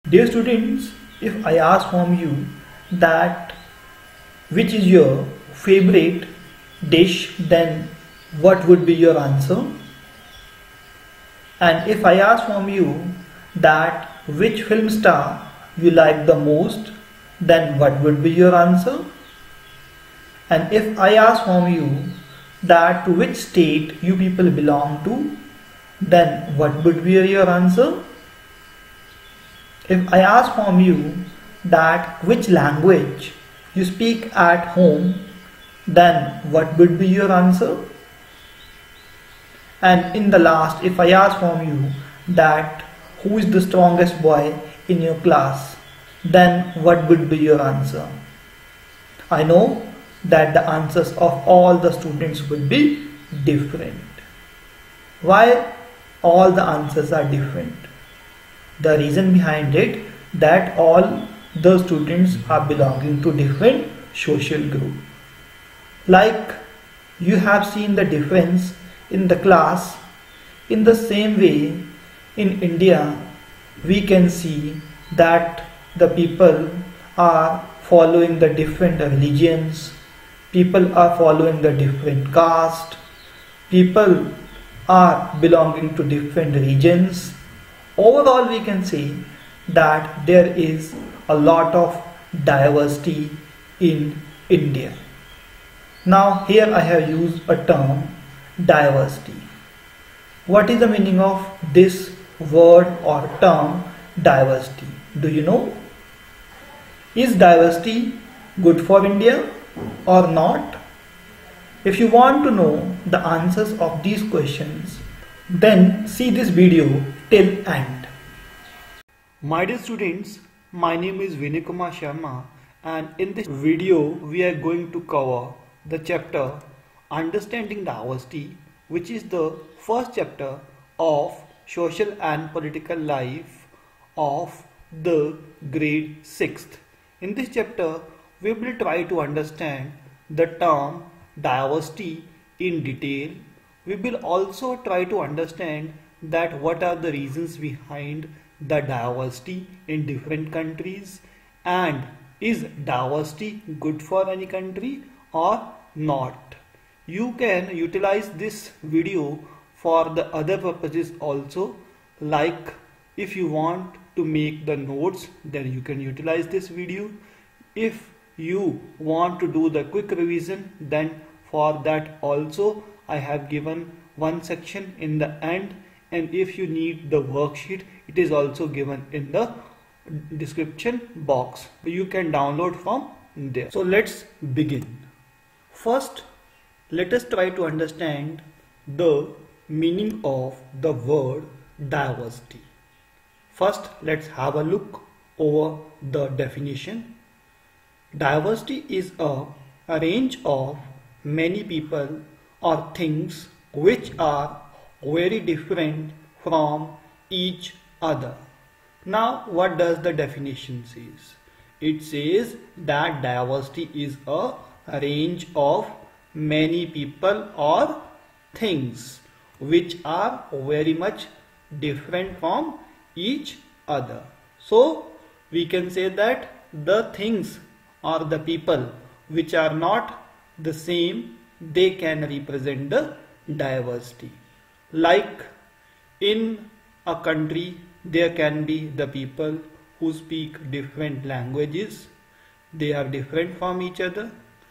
Dear students, if I ask from you that which is your favorite dish, then what would be your answer? And if I ask from you that which film star you like the most, then what would be your answer? And if I ask from you that to which state you people belong to, then what would be your answer? If I ask from you that which language you speak at home, then what would be your answer? And in the last, if I ask from you that who is the strongest boy in your class, then what would be your answer? I know that the answers of all the students would be different. Why all the answers are different? The reason behind it that all the students are belonging to different social group. Like you have seen the difference in the class, in the same way in India we can see that the people are following the different religions, people are following the different caste, people are belonging to different regions. Overall we can say that there is a lot of diversity in India. Now here I have used a term diversity. What is the meaning of this word or term diversity? Do you know? Is diversity good for India or not? If you want to know the answers of these questions, then see this video till end. My dear students, my name is Vinay Kumar Sharma, and in this video we are going to cover the chapter Understanding Diversity, which is the first chapter of Social and Political Life of the grade 6th. In this chapter we will try to understand the term diversity in detail. We will also try to understand that what are the reasons behind the diversity in different countries, and is diversity good for any country or not. You can utilize this video for the other purposes also, like if you want to make the notes, then you can utilize this video. If you want to do the quick revision, then for that also I have given one section in the end, and if you need the worksheet, it is also given in the description box. You can download from there. So let's begin. First, let us try to understand the meaning of the word diversity. First, let's have a look over the definition. Diversity is a range of many people or things which are very different from each other. Now, what does the definition says? It says that diversity is a range of many people or things which are very much different from each other. So we can say that the things or the people which are not the same, they can represent the diversity. Like in a country there can be the people who speak different languages, they are different from each other.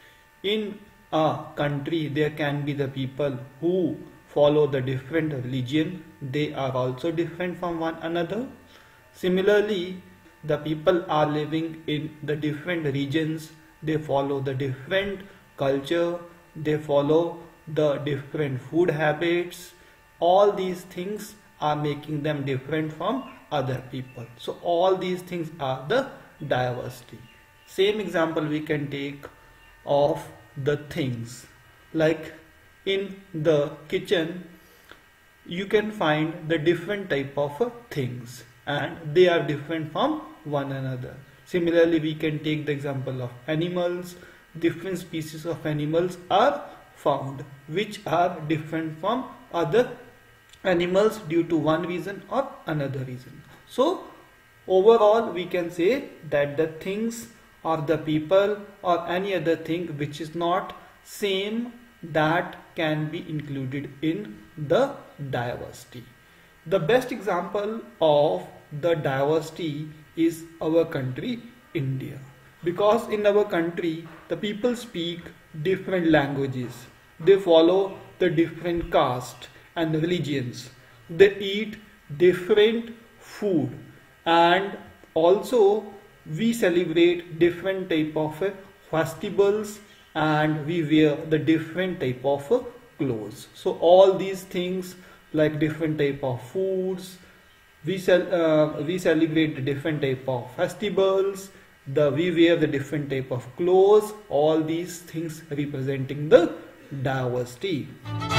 In a country there can be the people who follow the different religion, they are also different from one another. Similarly, the people are living in the different regions, they follow the different culture, they follow the different food habits. All these things are making them different from other people. So all these things are the diversity. Same example we can take of the things. Like in the kitchen you can find the different type of things and they are different from one another. Similarly, we can take the example of animals. Different species of animals are found which are different from other animals due to one reason or another reason. So Overall, we can say that the things or the people or any other thing which is not same, that can be included in the diversity. The best example of the diversity is our country, India. Because in our country, the people speak different languages. They follow the different caste and religions. They eat different food, and also we celebrate different type of festivals, and we wear the different type of clothes. So all these things, like different type of foods, we celebrate the different type of festivals, we wear the different type of clothes, all these things representing the diversity.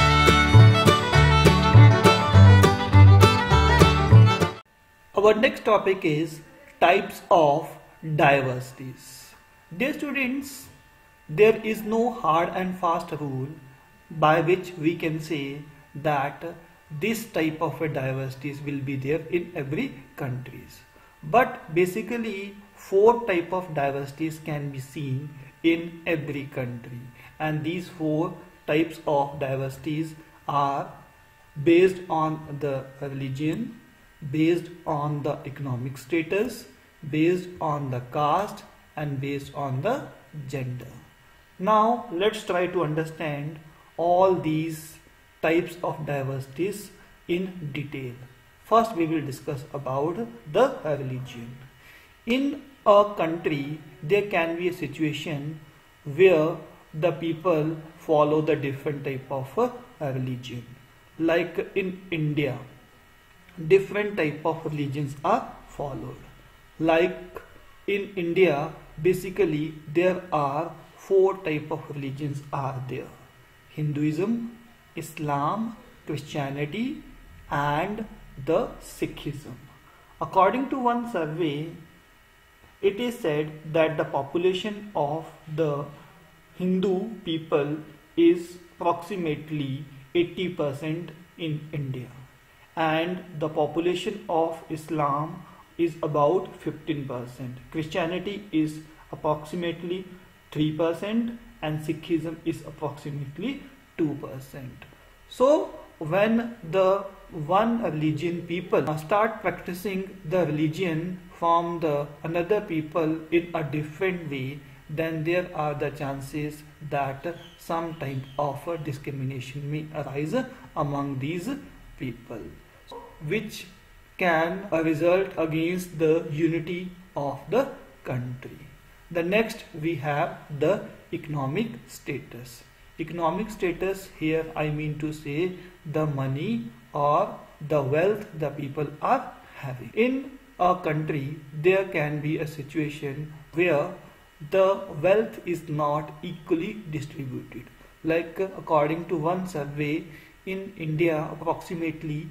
Our next topic is types of diversities. Dear students, there is no hard and fast rule by which we can say that this type of a diversities will be there in every countries. But basically 4 type of diversities can be seen in every country, and these 4 types of diversities are based on the religion, based on the economic status, based on the caste, and based on the gender. Now let's try to understand all these types of diversities in detail. First we will discuss about the religion. In a country there can be a situation where the people follow the different type of religion. Like in India, different type of religions are followed. Like in India, basically there are 4 type of religions are there: Hinduism, Islam, Christianity, and the Sikhism. According to one survey, it is said that the population of the Hindu people is approximately 80% in India, and the population of Islam is about 15%. Christianity is approximately 3%, and Sikhism is approximately 2%. So when the one religion people start practicing the religion from the another people in a different way, then there are the chances that some type of discrimination may arise among these people, which can result against the unity of the country. The next we have the economic status. Economic status, here I mean to say the money or the wealth the people are having. In a country there can be a situation where the wealth is not equally distributed. Like according to one survey, in India approximately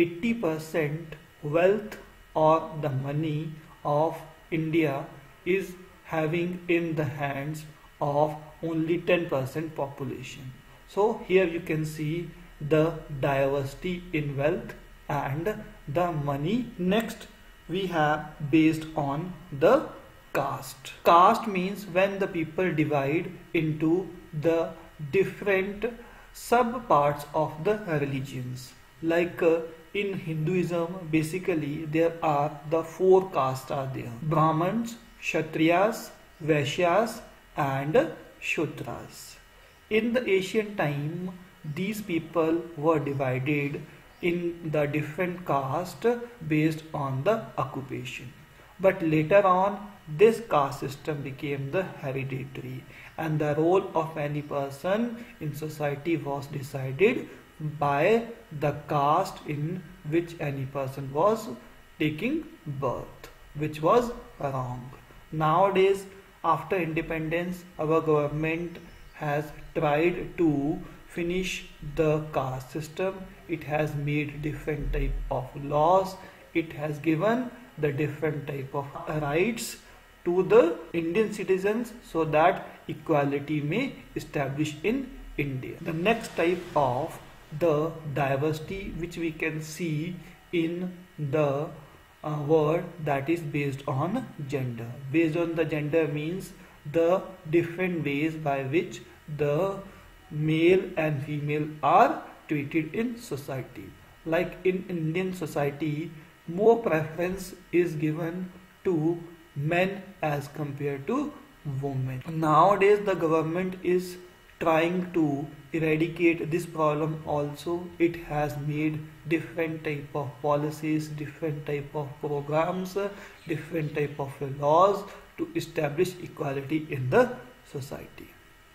80% wealth or the money of India is having in the hands of only 10% population. So here you can see the diversity in wealth and the money. Next we have based on the caste. Caste means when the people divide into the different sub parts of the religions. Like in Hinduism, basically there are the 4 castes are there: Brahmins, Kshatriyas, Vaishyas, and Shudras. In the ancient time, these people were divided in the different caste based on the occupation. But later on, this caste system became the hereditary, and the role of any person in society was decided by the caste in which any person was taking birth, which was wrong. Nowadays, after independence, our government has tried to finish the caste system. It has made different type of laws. It has given the different type of rights to the Indian citizens so that equality may establish in India. The next type of the diversity which we can see in the a word that is based on gender. Based on the gender means the different ways by which the male and female are treated in society. Like in Indian society, more preference is given to men as compared to women. Nowadays, the government is trying to eradicate this problem also. It has made different type of policies, different type of programs, different type of laws to establish equality in the society.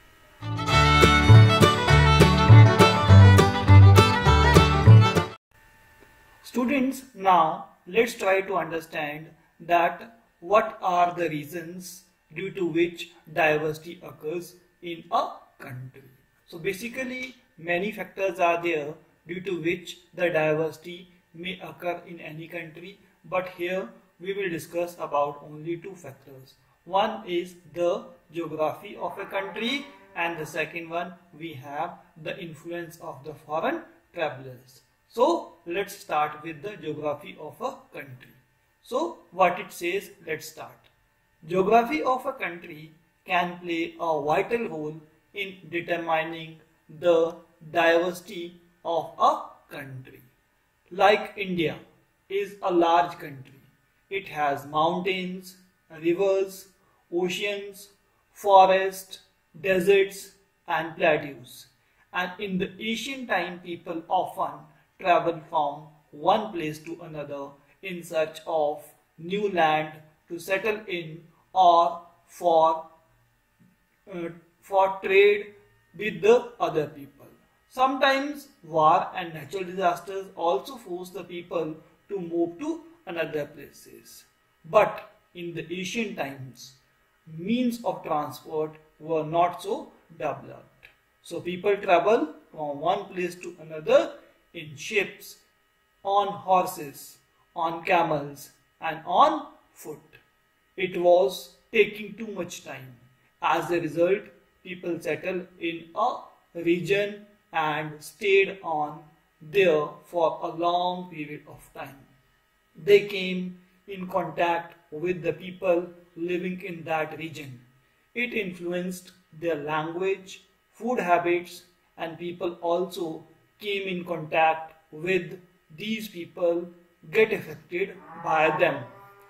Students, now let's try to understand that what are the reasons due to which diversity occurs in a country. So basically many factors are there due to which the diversity may occur in any country, but here we will discuss about only two factors. One is the geography of a country, and the second one we have the influence of the foreign travelers. So let's start with the geography of a country. So what it says, let's start. Geography of a country can play a vital role in determining the diversity of a country. Like India is a large country. It has mountains, rivers, oceans, forests, deserts and plateaus. And in the ancient time, people often traveled from one place to another in search of new land to settle in or for trade with the other people. Sometimes war and natural disasters also force the people to move to another places. But in the ancient times, means of transport were not so developed. So people travel from one place to another in ships, on horses, on camels and on foot. It was taking too much time. As a result, people settled in a region and stayed on there for a long period of time. They came in contact with the people living in that region. It influenced their language, food habits, and people also came in contact with these people, get affected by them.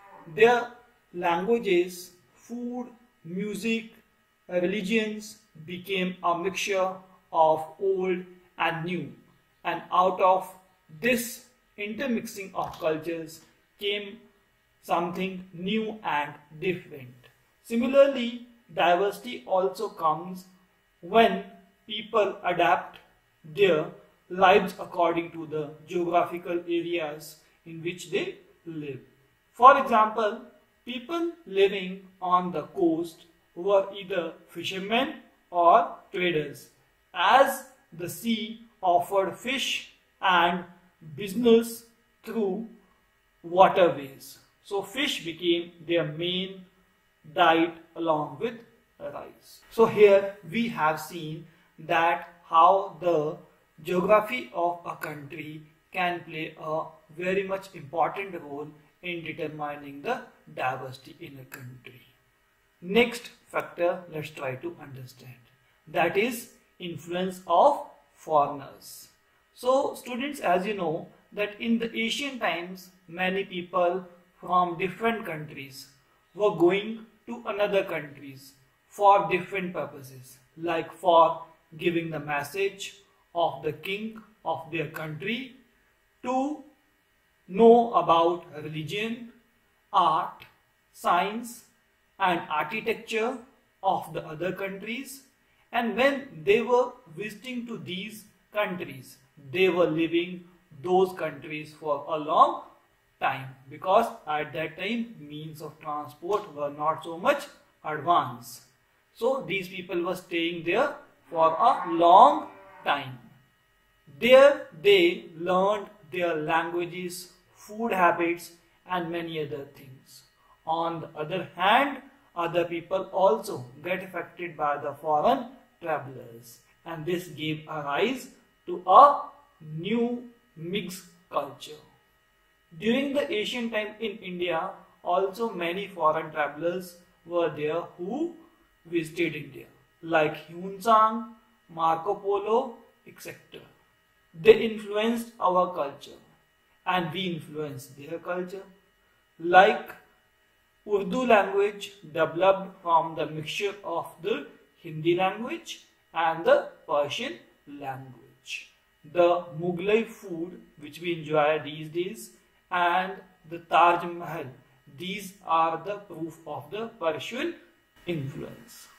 Their languages, food, music, religions became a mixture of old and new, and out of this intermixing of cultures came something new and different. Similarly, diversity also comes when people adapt their lives according to the geographical areas in which they live. For example, people living on the coast were either fishermen or traders, as the sea offered fish and business through waterways. So fish became their main diet along with rice. So here we have seen that how the geography of a country can play a very much important role in determining the diversity in a country. Next factor, let's try to understand. That is influence of foreigners. So students, as you know that in the ancient times, many people from different countries were going to another countries for different purposes, like for giving the message of the king of their country, to know about religion, art, science and architecture of the other countries. And when they were visiting to these countries, they were living those countries for a long time, because at that time means of transport were not so much advanced. So these people were staying there for a long time. There they learned their languages, food habits and many other things. On the other hand, other people also get affected by the foreign travelers, and this gave a rise to a new mixed culture. During the ancient time in India, also many foreign travelers were there who visited India, like Hyun Sang, Marco Polo, etc. They influenced our culture and we influenced their culture. Like Urdu language developed from the mixture of the Hindi language and the Persian language. The Mughlai food which we enjoy these days and the Taj Mahal, these are the proof of the Persian influence.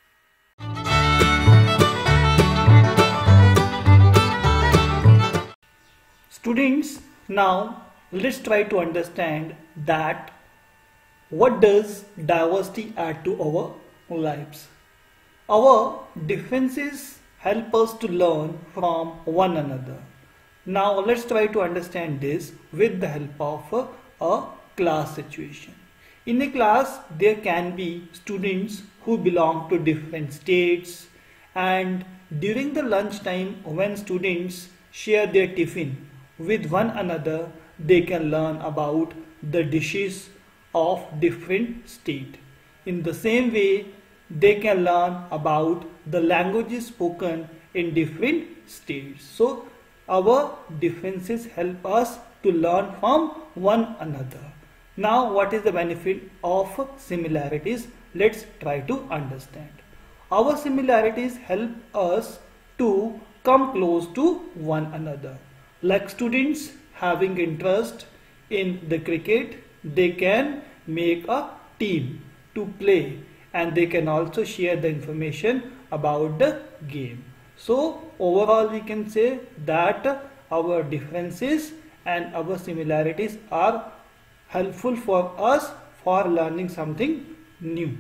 Students, now let's try to understand that what does diversity add to our lives. Our differences help us to learn from one another. Now let's try to understand this with the help of a class situation. In a class there can be students who belong to different states, and during the lunch time when students share their tiffin with one another, they can learn about the dishes of different state. In the same way, they can learn about the languages spoken in different states. So our differences help us to learn from one another. Now what is the benefit of similarities? Let's try to understand. Our similarities help us to come close to one another. Like students having interest in the cricket, they can make a team to play and they can also share the information about the game. So overall we can say that our differences and our similarities are helpful for us for learning something new.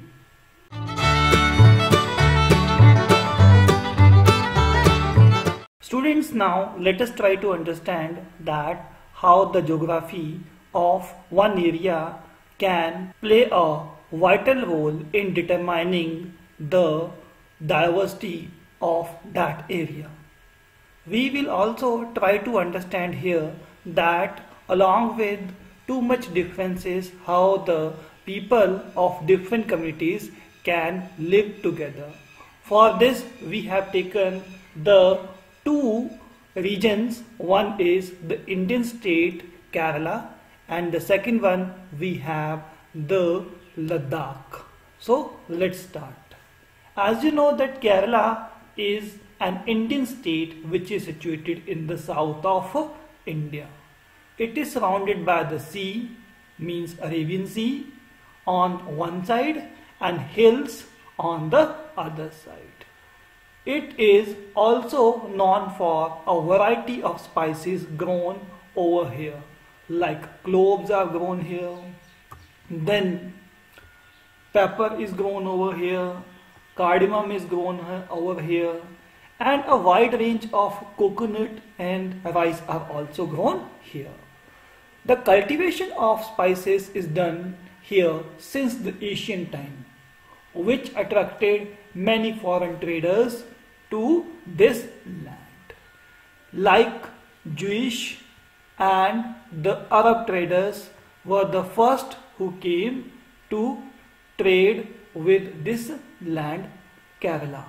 Students, now let us try to understand that how the geography of one area can play a vital role in determining the diversity of that area. We will also try to understand here that along with too much differences, how the people of different communities can live together. For this we have taken the two regions. One is the Indian state Kerala and the second one we have the Ladakh. So let's start. As you know that Kerala is an Indian state which is situated in the south of India. It is surrounded by the sea, means Arabian Sea, on one side and hills on the other side. It is also known for a variety of spices grown over here, like cloves are grown here, then pepper is grown over here, cardamom is grown over here, and a wide range of coconut and rice are also grown here. The cultivation of spices is done here since the ancient time, which attracted many foreign traders to this land. Like Jewish and the Arab traders were the first who came to trade with this land, Kerala.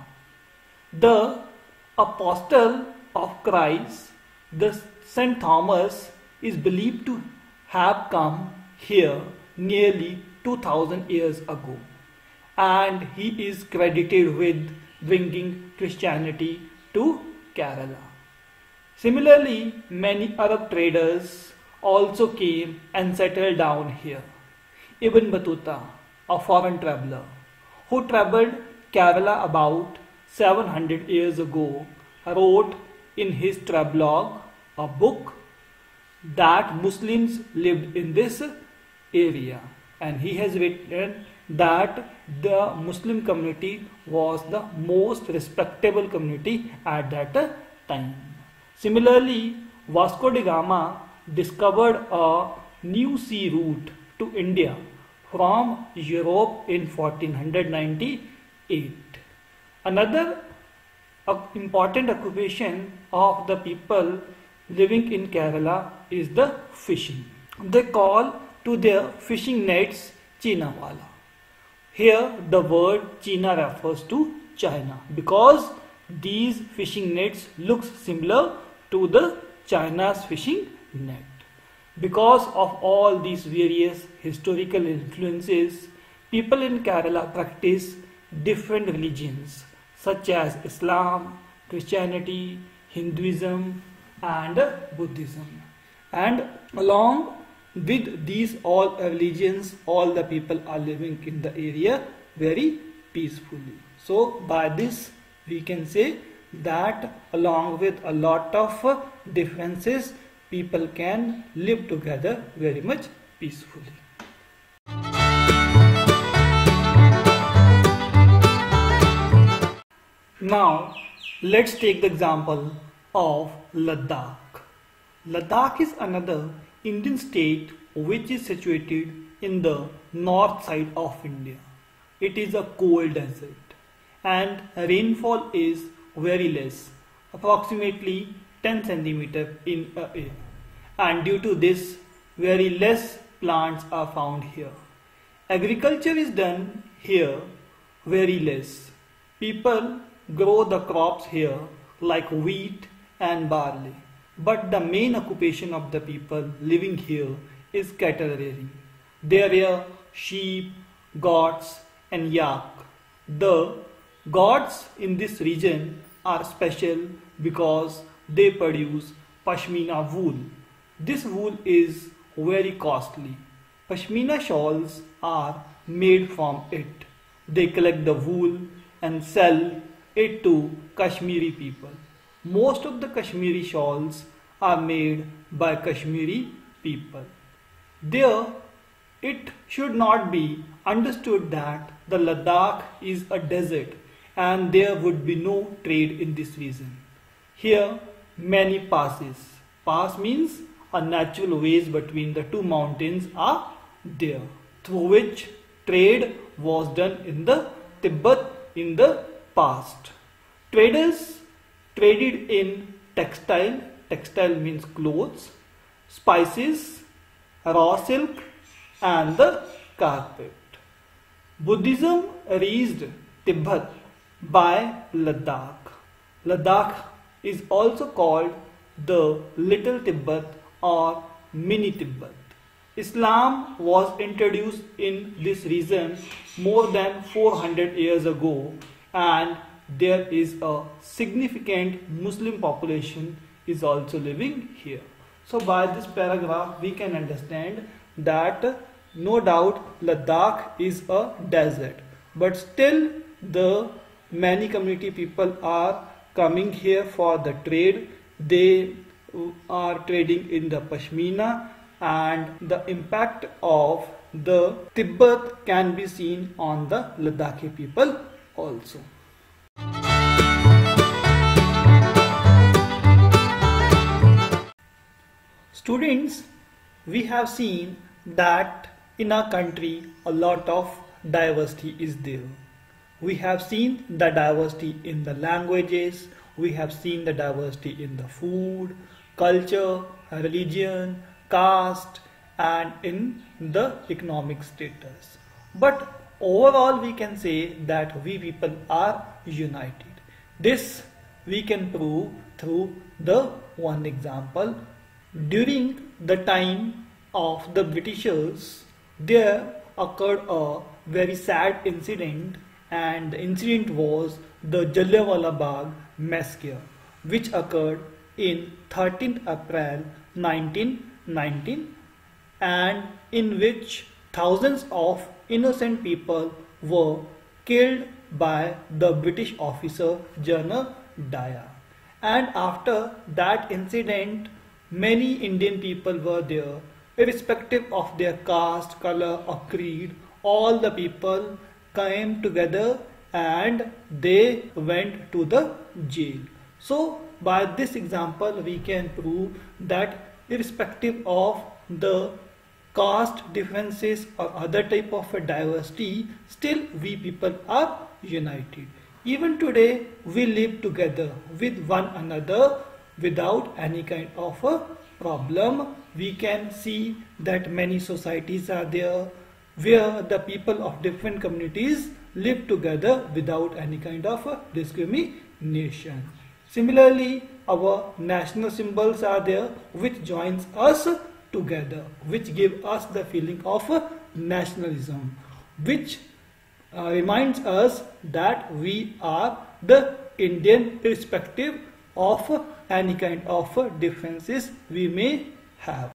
The apostle of Christ, the Saint Thomas, is believed to have come here nearly 2000 years ago, and he is credited with bringing Christianity to Kerala. Similarly, many Arab traders also came and settled down here. Ibn Battuta, a foreign traveler who traveled Kerala about 700 years ago, wrote in his travelogue a book that Muslims lived in this area, and he has written that the Muslim community was the most respectable community at that time. Similarly, Vasco da Gama discovered a new sea route to India from Europe in 1498. Another important occupation of the people living in Kerala is the fishing. They call to their fishing nets Chinawala. Here the word China refers to China because these fishing nets look similar to the China's fishing net. Because of all these various historical influences, people in Kerala practice different religions such as Islam, Christianity, Hinduism and Buddhism. And along with these all religions, all the people are living in the area very peacefully. So by this we can say that along with a lot of differences, people can live together very much peacefully. Now let's take the example of Ladakh. Ladakh is another Indian state which is situated in the north side of India. It is a cold desert and rainfall is very less, approximately 10 centimeter in a year. And due to this, very less plants are found here. Agriculture is done here very less. People grow the crops here like wheat and barley. But the main occupation of the people living here is cattle rearing. They rear sheep, goats and yak. The goats in this region are special because they produce pashmina wool. This wool is very costly. Pashmina shawls are made from it. They collect the wool and sell it to Kashmiri people. Most of the Kashmiri shawls are made by Kashmiri people. There, it should not be understood that the Ladakh is a desert and there would be no trade in this region. Here, many passes. Pass means a natural ways between the two mountains are there, through which trade was done in the Tibet in the past. Traders traded in textile means clothes, spices, raw silk and the carpet. Buddhism reached Tibet by Ladakh. Ladakh is also called the Little Tibet or Mini Tibet. Islam was introduced in this region more than 400 years ago and there is a significant Muslim population is also living here. So by this paragraph we can understand that no doubt Ladakh is a desert, but still the many community people are coming here for the trade. They are trading in the pashmina and the impact of the Tibet can be seen on the Ladakhi people also. Students, we have seen that in our country a lot of diversity is there. We have seen the diversity in the languages, we have seen the diversity in the food, culture, religion, caste and in the economic status. But overall we can say that we people are united. This we can prove through the one example. During the time of the Britishers, there occurred a very sad incident, and the incident was the Jallianwala Bagh massacre, which occurred in 13th April 1919 and in which thousands of innocent people were killed by the British officer General Dyer. And after that incident, many Indian people were there, irrespective of their caste, color or creed. All the people came together and they went to the jail. So by this example we can prove that irrespective of the caste differences or other type of a diversity, still we people are united. Even today we live together with one another without any kind of a problem, we can see that many societies are there where the people of different communities live together without any kind of discrimination. Similarly, our national symbols are there which joins us together, which give us the feeling of nationalism, which reminds us that we are the Indian irrespective of any kind of differences we may have.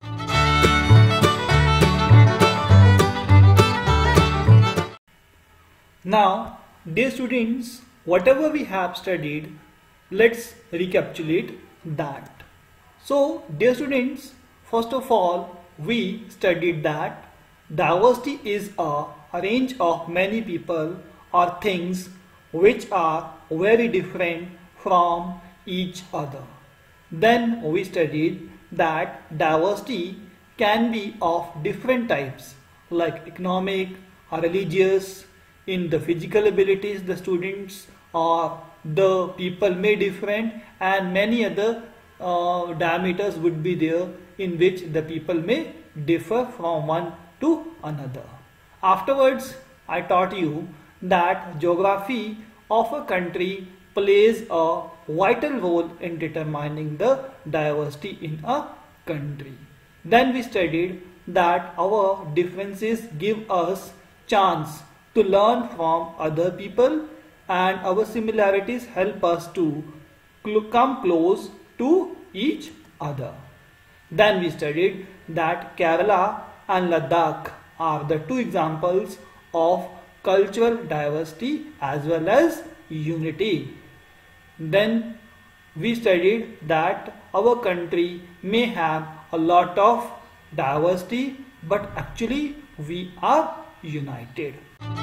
Now, dear students, whatever we have studied, let's recapitulate that. So, dear students, first of all, we studied that diversity is a range of many people or things which are very different from each other. Then we studied that diversity can be of different types like economic or religious. In the physical abilities, the students or the people may different, and many other diameters would be there in which the people may differ from one to another. Afterwards, I taught you that geography of a country plays a vital role in determining the diversity in a country. Then we studied that our differences give us chance to learn from other people, and our similarities help us to come close to each other. Then we studied that Kerala and Ladakh are the two examples of cultural diversity as well as unity. Then we studied that our country may have a lot of diversity, but actually we are united.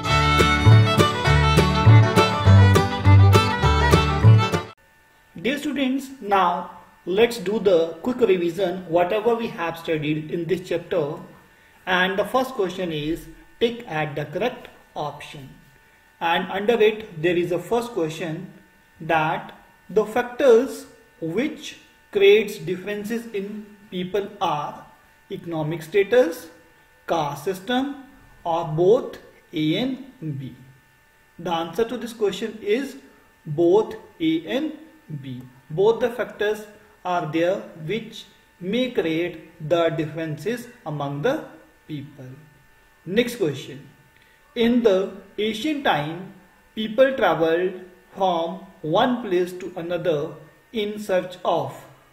Dear students, now let's do the quick revision whatever we have studied in this chapter, and the first question is tick at the correct option, and under it there is a first question that the factors which creates differences in people are economic status, caste system, or both A and B. The answer to this question is both A and B. Both the factors are there which may create the differences among the people. Next question. In the ancient time, people traveled from one place to another in search of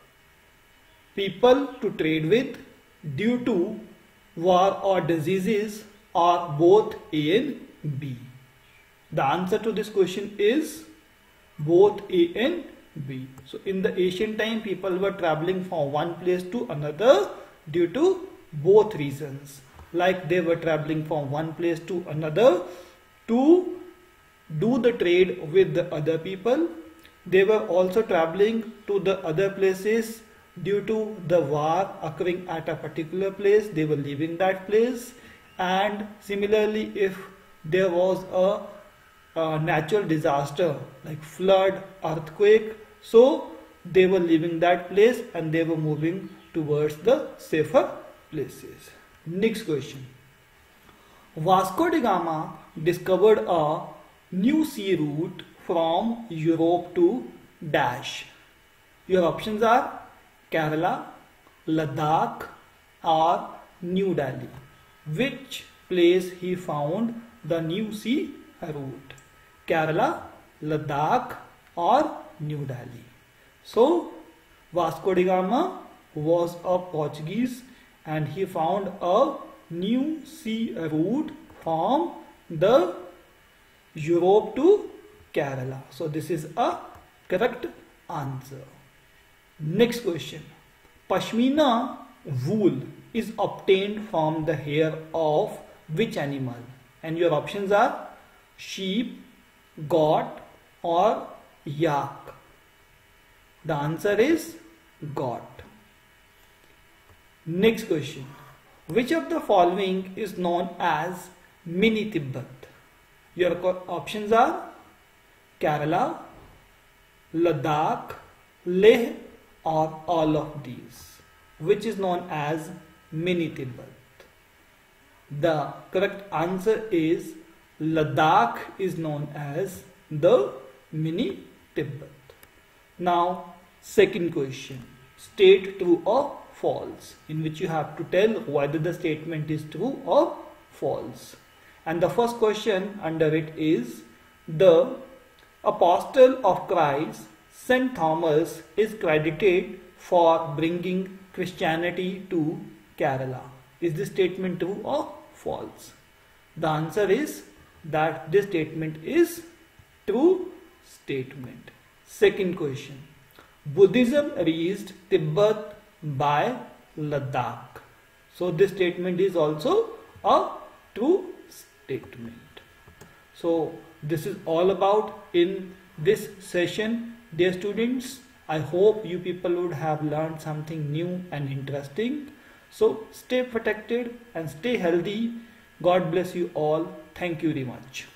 people to trade with, due to war or diseases, or both A and B. The answer to this question is both A and B. So in the ancient time, people were traveling from one place to another due to both reasons. Like they were traveling from one place to another to do the trade with the other people. They were also traveling to the other places due to the war occurring at a particular place. They were leaving that place, and similarly if there was a natural disaster like flood, earthquake, so they were leaving that place and they were moving towards the safer places. Next question. Vasco da Gama discovered a new sea route from Europe to dash. Your options are Kerala, Ladakh, or New Delhi. Which place he found the new sea route? Kerala, Ladakh, or New Delhi? So Vasco da Gama was a Portuguese and he found a new sea route from the Europe to Kerala. So this is a correct answer. Next question. Pashmina wool is obtained from the hair of which animal? And your options are sheep, goat, or yak. The answer is goat. Next question. Which of the following is known as Mini Tibet? Your options are Kerala, Ladakh, Leh, or all of these. which is known as mini Tibet? The correct answer is Ladakh is known as the mini Tibet. Now, second question, state true or false, in which you have to tell whether the statement is true or false. And the first question under it is, the Apostle of Christ, St. Thomas, is credited for bringing Christianity to Kerala. Is this statement true or false? The answer is that this statement is true statement. Second question, Buddhism reached Tibet by Ladakh. So this statement is also a true statement. So this is all about in this session, dear students. I hope you people would have learned something new and interesting. So stay protected and stay healthy. God bless you all. Thank you very much.